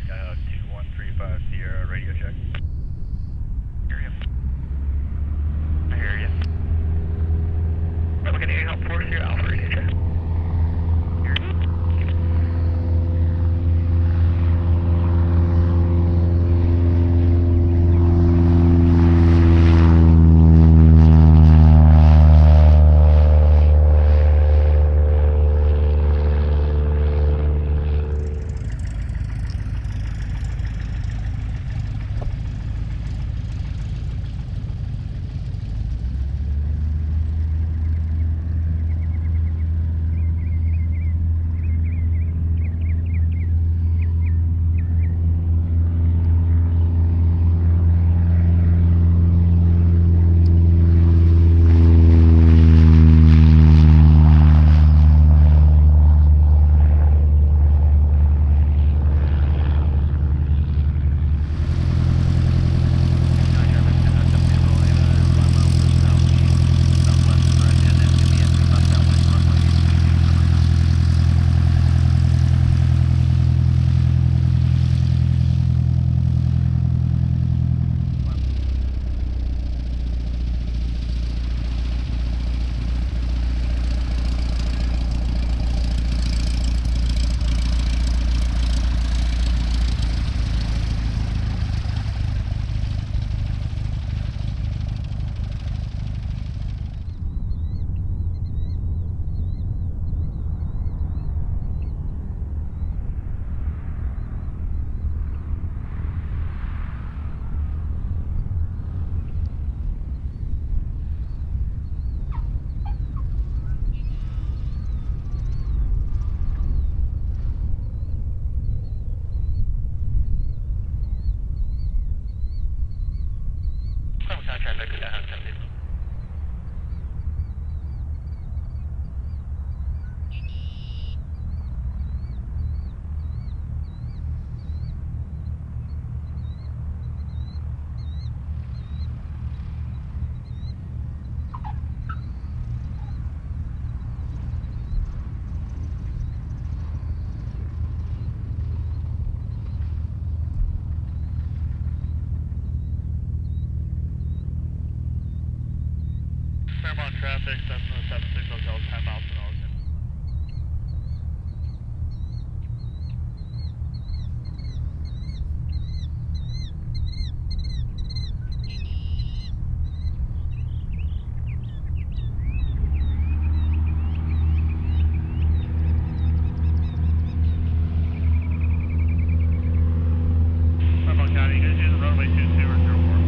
2135 Sierra, radio check. Hear you. I hear you. We're getting help for Sierra Alpha radio check. Hear you. Fairmont traffic, Cessna 76 Hotel, 10 miles an hour. Fairmont County, you guys use the runway 22 or 04?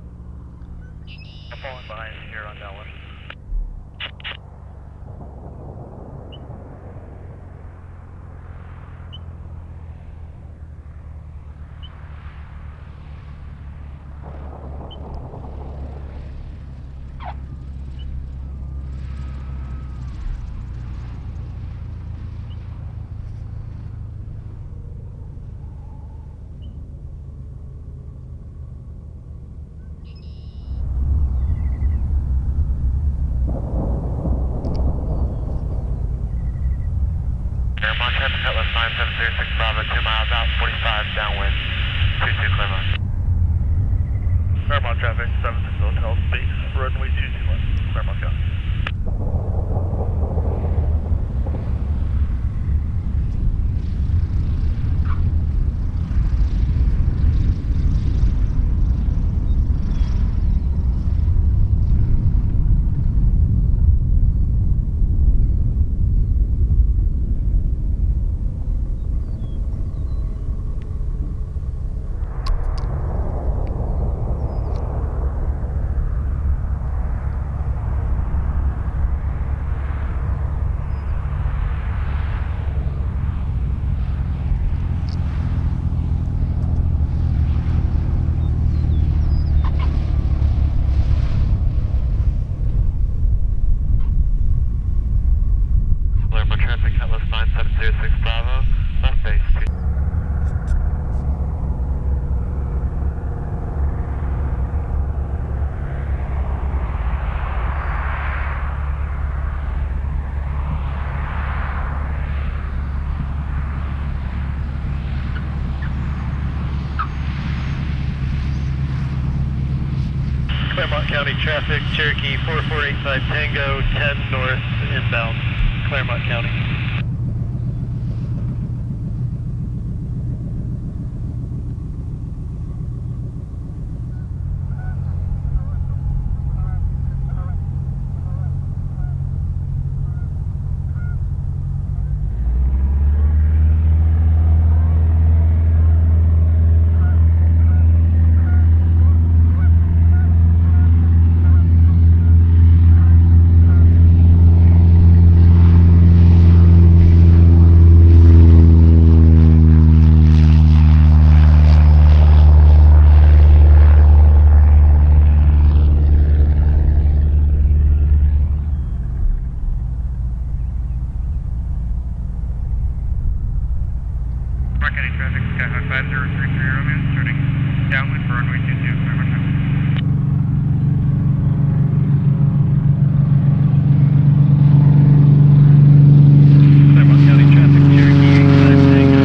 falling behind here on that one. Bravo, 2 miles out, 45 downwind, 22 Claremont. Claremont traffic, 76 Hotel Space, runway 22 left, Claremont County. Claremont traffic, Atlas 9706 Bravo, left base 2. Claremont County traffic, Cherokee 4485 Tango, 10 north, inbound, Claremont County. Claremont County traffic, Skyhawk 5033 Romeo, starting downwind for runway 22, Claremont County. Claremont County traffic, Cherokee 85 Tango,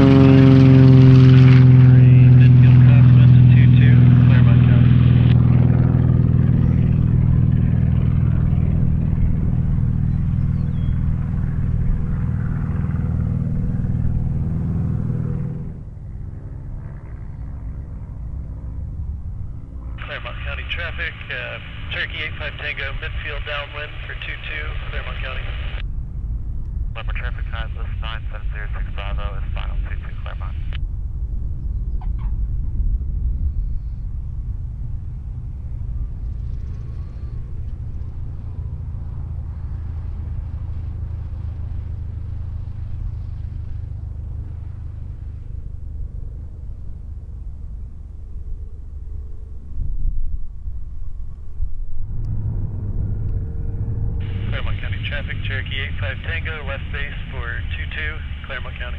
midfield crosswind to 22, Claremont County. Claremont County traffic, Cherokee 85 Tango, midfield downwind for 22, Claremont County. Claremont traffic, Atlas 9706 Bravo, is final 22 Claremont. Claremont County traffic, Cherokee 85 Tango, left base for 22, Claremont County.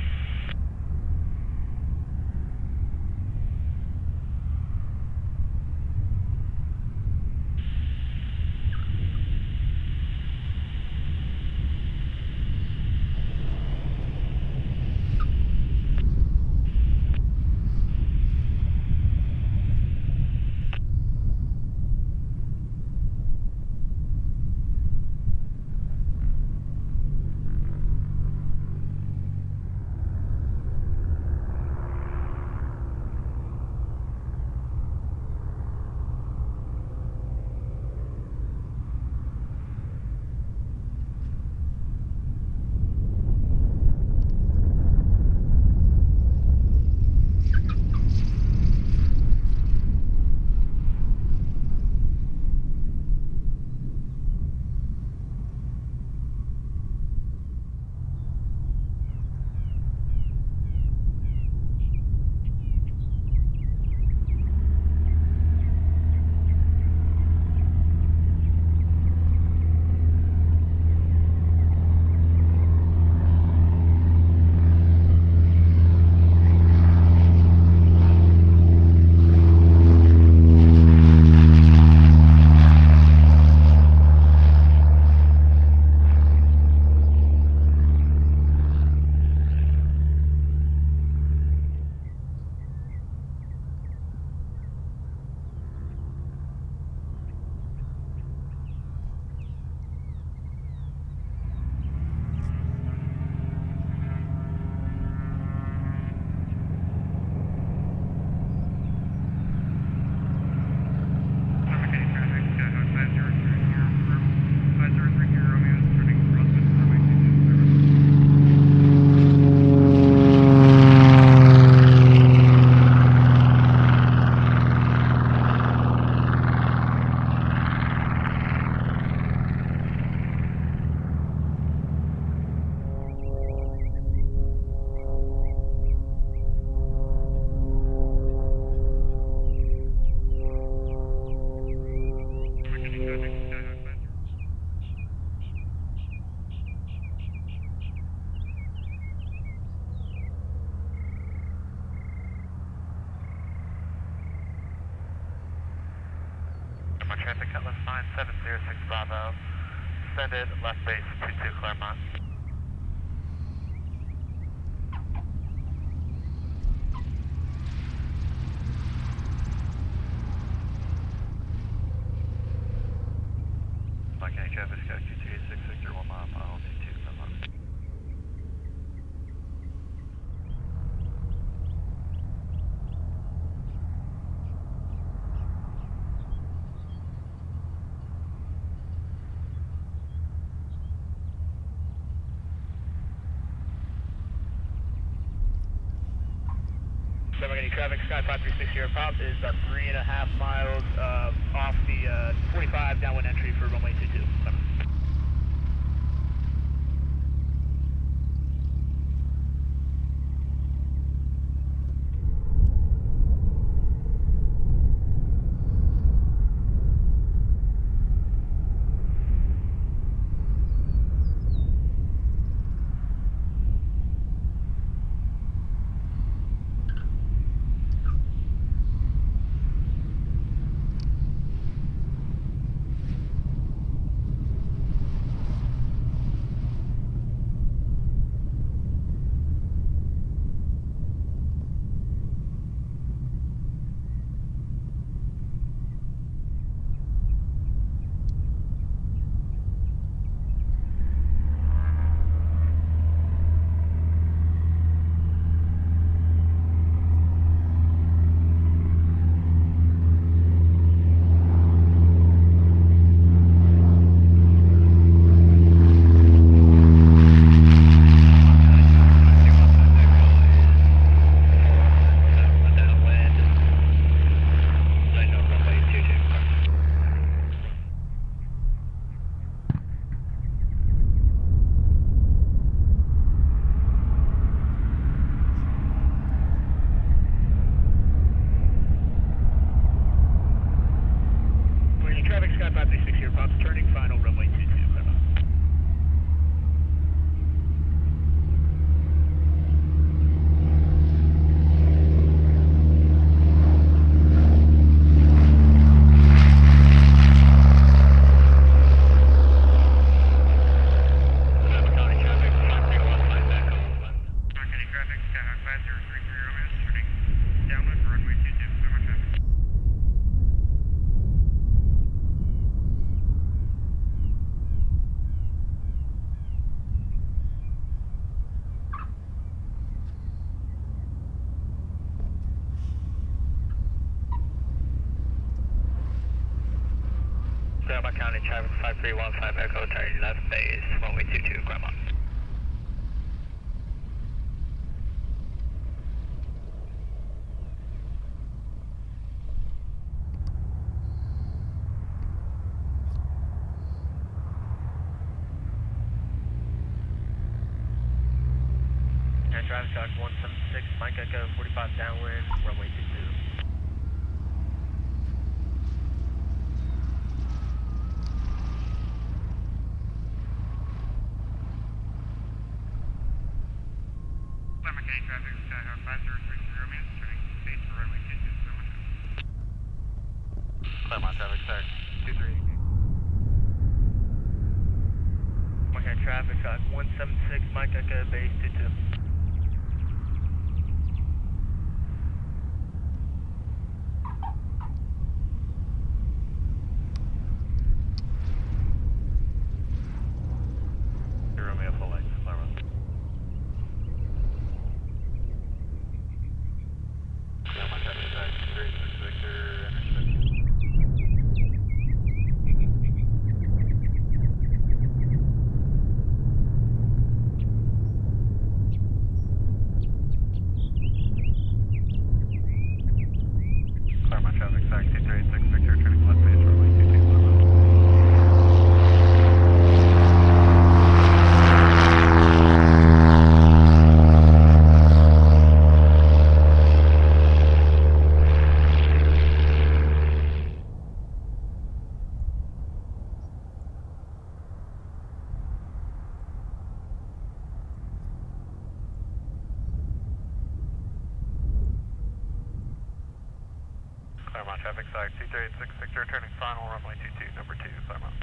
traffic at left line 706 Bravo. Descended left base 22 Claremont. County traffic, Sky 236 Victor, 1 mile, final 22 Claremont. Any traffic, Sky 536 here, prop is about 3.5 miles off the 45 downwind entry for runway 22. Sky 536 here, props turning final runway 22. County traffic 5315 Echo, turning left base, runway 22, Claremont. County traffic 176, Mike Echo, 45 downwind, runway 22. County traffic, Sky 5030 Romeo, turning base for runway 22, Claremont traffic, Sky 238. County traffic, 176, Mike Echo, base 22. Romeo full length, Claremont. Claremont traffic, Sky 236 Victor, intercept. traffic side 2386 Victor, turning final runway 22, number 2, climb up.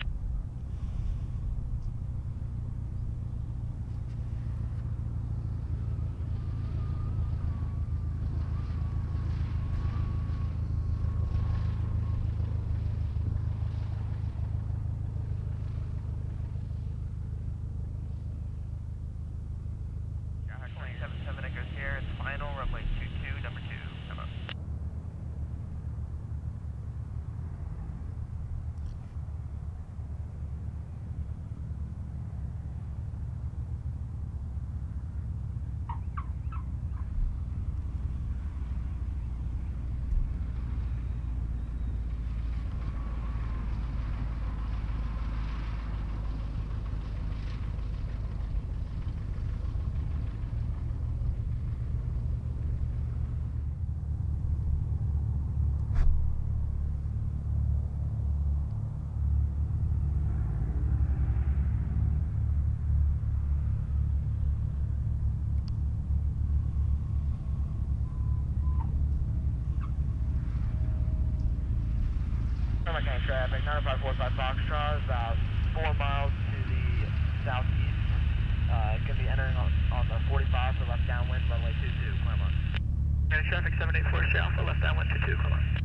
Traffic, 9545 Foxtrot is about 4 miles to the southeast. It's going to be entering on the 45 for left downwind, runway 22, climb on. Traffic 784 South for left downwind 22, climb on.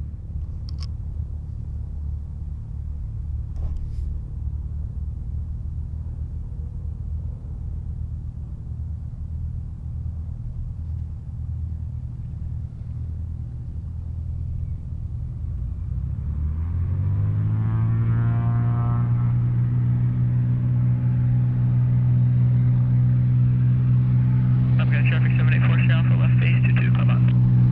Traffic 784 South for left base 22, climb on.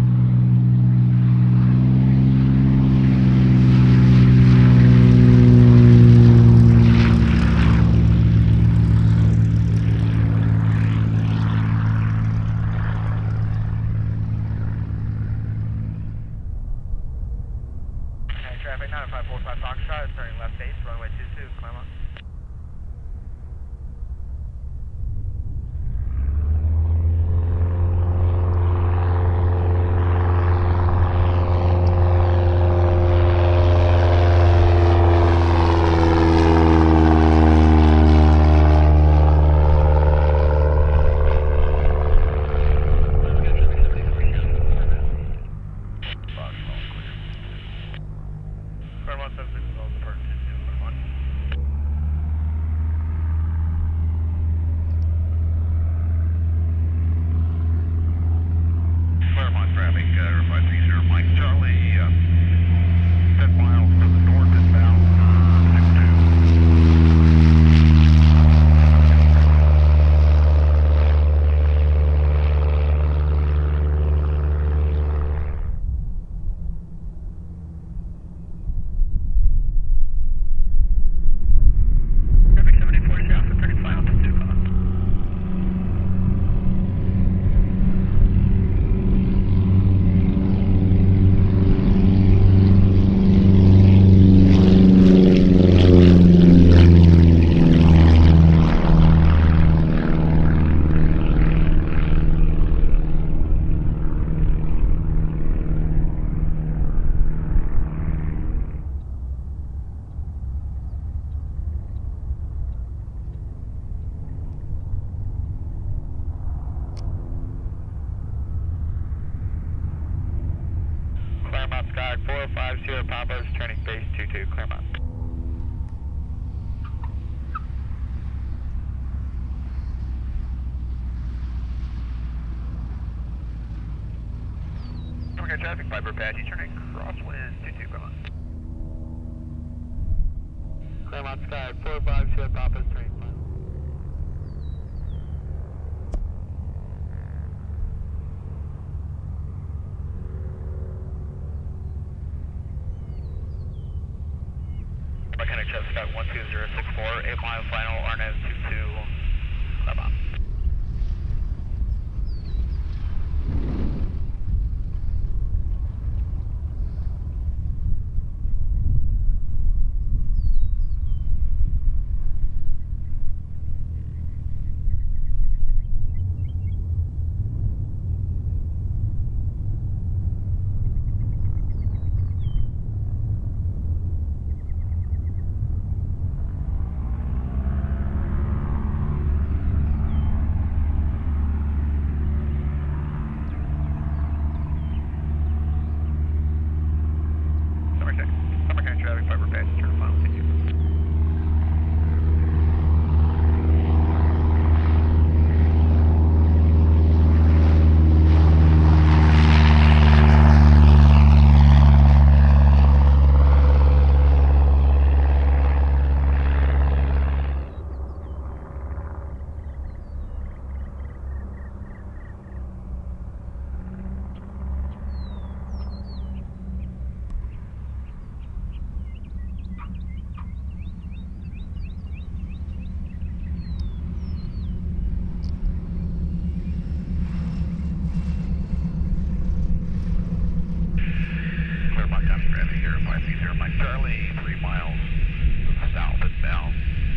Traffic 9545 Foxtrot is turning left base, runway 22, climb on. Claremont Sky 450 Papa's turning base 22, Claremont. Okay, traffic Piper Apache turning crosswind 22, Claremont. Claremont Sky 450 Papa's turning final. Mechanic Chef Sky 12064, 8 mile final, RNS 22, Claremont. Mike Charlie, 3 miles to the south inbound.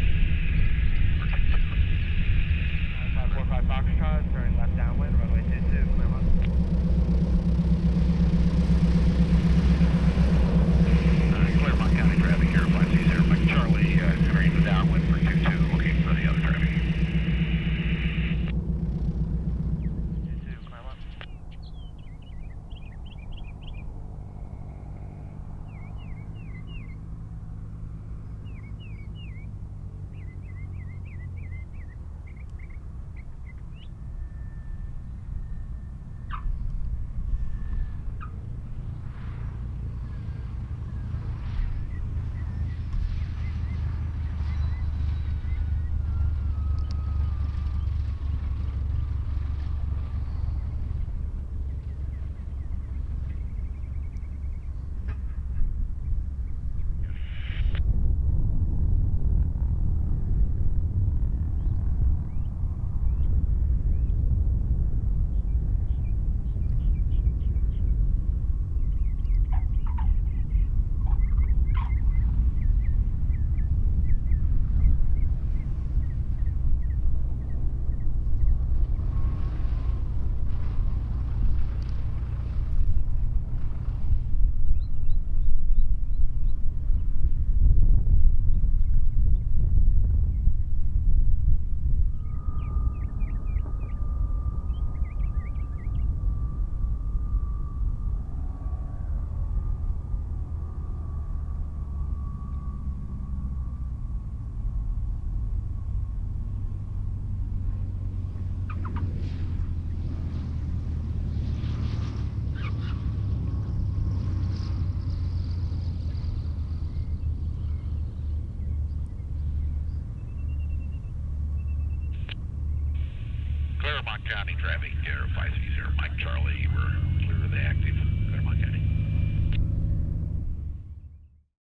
545 Foxtrot, turning left downwind, runway 22, clear one. Claremont County traffic here, 530 Mike Charlie, entering the downwind for 22, looking for the other traffic. 22, Claremont. Claremont County traffic, 530 Mike Charlie, we're clear of the active